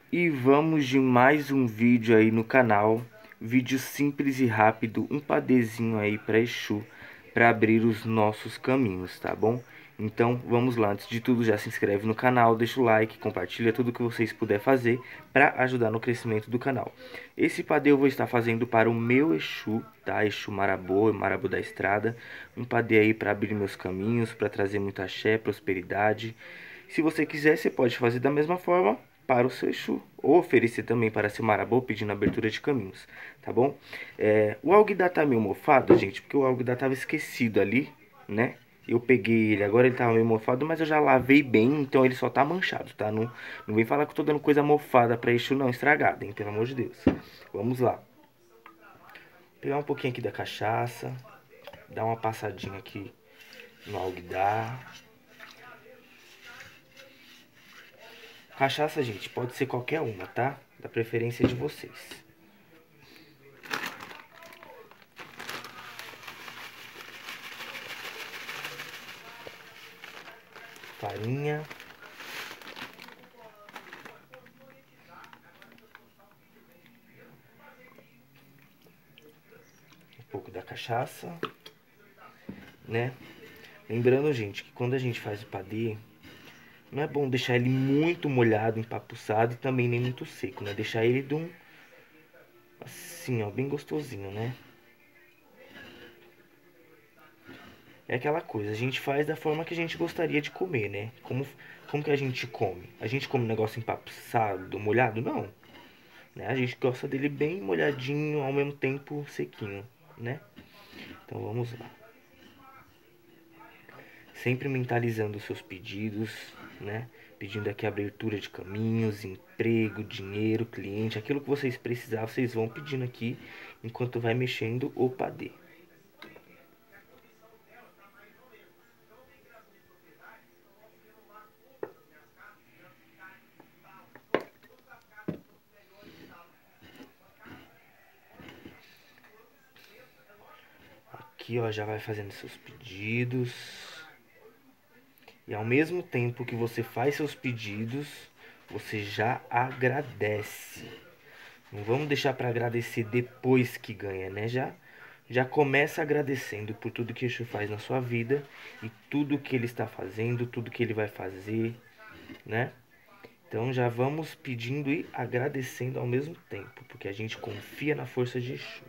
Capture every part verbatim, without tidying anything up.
E vamos de mais um vídeo aí no canal. Vídeo simples e rápido, um padezinho aí para Exu, para abrir os nossos caminhos, tá bom? Então vamos lá, antes de tudo já se inscreve no canal, deixa o like, compartilha tudo que vocês puderem fazer para ajudar no crescimento do canal. Esse padê eu vou estar fazendo para o meu Exu, tá? Exu Marabô, Marabô da Estrada. Um padê aí para abrir meus caminhos, para trazer muita axé, prosperidade. Se você quiser, você pode fazer da mesma forma para o seu Exu, ou oferecer também para seu Marabô pedindo abertura de caminhos, tá bom? É, o Alguidar tá meio mofado, gente, porque o Alguidar tava esquecido ali, né? Eu peguei ele, agora ele tava meio mofado, mas eu já lavei bem, então ele só tá manchado, tá? Não, não vem falar que eu tô dando coisa mofada pra Exu não, estragada, hein? Pelo amor de Deus. Vamos lá. Vou pegar um pouquinho aqui da cachaça, dar uma passadinha aqui no Alguidar. Cachaça, gente, pode ser qualquer uma, tá? Da preferência de vocês. Farinha. Um pouco da cachaça, né? Lembrando, gente, que quando a gente faz o padê, não é bom deixar ele muito molhado, empapuçado e também nem muito seco, né? Deixar ele de um, assim, ó, bem gostosinho, né? É aquela coisa, a gente faz da forma que a gente gostaria de comer, né? Como, como que a gente come? A gente come um negócio empapuçado, molhado? Não. Né? A gente gosta dele bem molhadinho, ao mesmo tempo sequinho, né? Então vamos lá. Sempre mentalizando os seus pedidos, né? Pedindo aqui abertura de caminhos, emprego, dinheiro, cliente, aquilo que vocês precisarem, vocês vão pedindo aqui enquanto vai mexendo o padê. Aqui, ó, já vai fazendo seus pedidos. E ao mesmo tempo que você faz seus pedidos, você já agradece. Não vamos deixar para agradecer depois que ganha, né? Já, já começa agradecendo por tudo que o Exu faz na sua vida e tudo que ele está fazendo, tudo que ele vai fazer, né? Então já vamos pedindo e agradecendo ao mesmo tempo, porque a gente confia na força de Exu.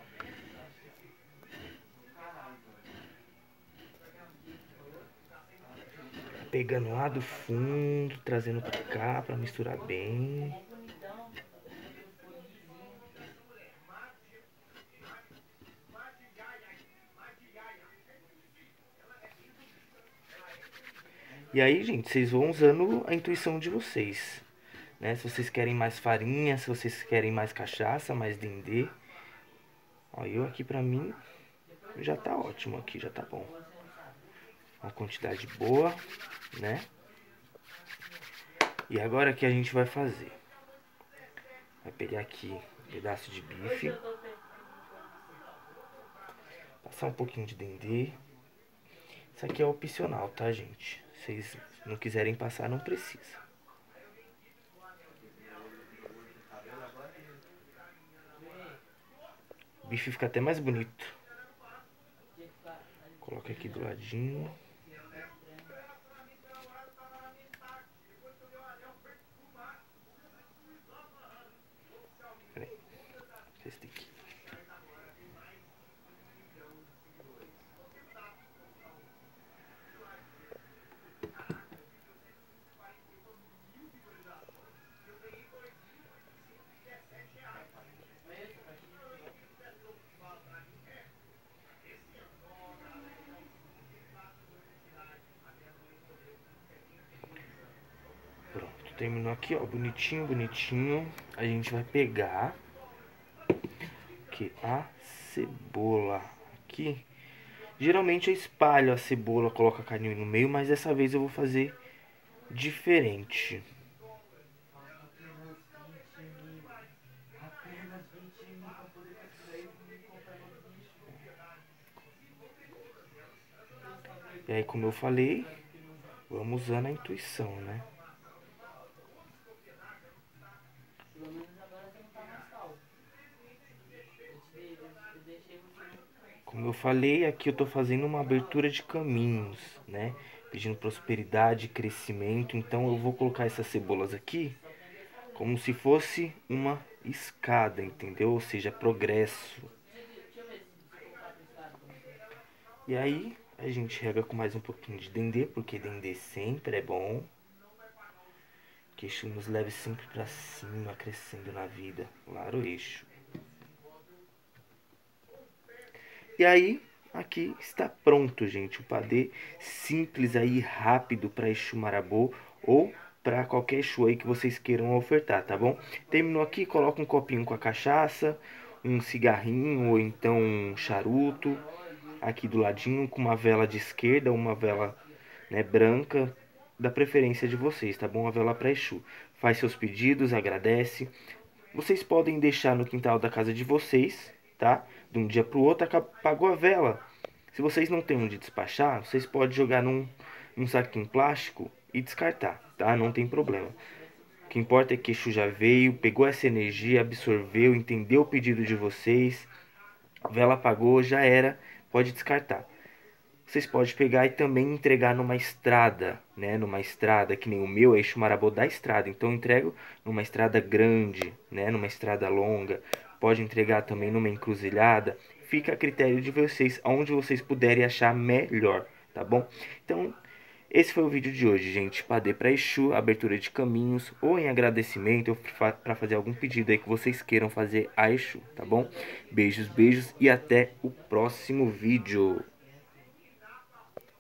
Pegando lá do fundo, trazendo para cá para misturar bem. E aí, gente, vocês vão usando a intuição de vocês, né? Se vocês querem mais farinha, se vocês querem mais cachaça, mais dendê. Ó, eu aqui pra mim já tá ótimo aqui, já tá bom. Uma quantidade boa, né? E agora o que a gente vai fazer? Vai pegar aqui um pedaço de bife. Passar um pouquinho de dendê. Isso aqui é opcional, tá, gente? Se vocês não quiserem passar, não precisa. O bife fica até mais bonito. Coloca aqui do ladinho. Peraí. Esse daqui. Pronto, terminou aqui, ó, bonitinho, bonitinho. A gente vai pegar aqui a cebola aqui. Geralmente eu espalho a cebola, coloco a carne no meio, mas dessa vez eu vou fazer diferente. E aí, como eu falei, vamos usando a intuição, né? Como eu falei, aqui eu tô fazendo uma abertura de caminhos, né? Pedindo prosperidade, crescimento. Então eu vou colocar essas cebolas aqui como se fosse uma escada, entendeu? Ou seja, progresso. E aí a gente rega com mais um pouquinho de dendê, porque dendê sempre é bom. Que Exu nos leve sempre pra cima, crescendo na vida. Claro, Exu. E aí, aqui está pronto, gente. O padê simples aí, rápido para Exu Marabô ou para qualquer Exu aí que vocês queiram ofertar, tá bom? Terminou aqui, coloca um copinho com a cachaça, um cigarrinho ou então um charuto. Aqui do ladinho com uma vela de esquerda, uma vela, né, branca, da preferência de vocês, tá bom? Uma vela para Exu. Faz seus pedidos, agradece. Vocês podem deixar no quintal da casa de vocês, tá? De um dia para o outro, apagou a vela. Se vocês não têm onde despachar, vocês podem jogar num, num saquinho plástico e descartar, tá? Não tem problema. O que importa é que Exu já veio, pegou essa energia, absorveu, entendeu o pedido de vocês. A vela apagou, já era, pode descartar. Vocês podem pegar e também entregar numa estrada, né? Numa estrada que nem o meu é Exu Marabô da estrada. Então eu entrego numa estrada grande, né? Numa estrada longa. Pode entregar também numa encruzilhada. Fica a critério de vocês, aonde vocês puderem achar melhor, tá bom? Então, esse foi o vídeo de hoje, gente. Padê para Exu, abertura de caminhos, ou em agradecimento, ou para fazer algum pedido aí que vocês queiram fazer a Exu, tá bom? Beijos, beijos e até o próximo vídeo.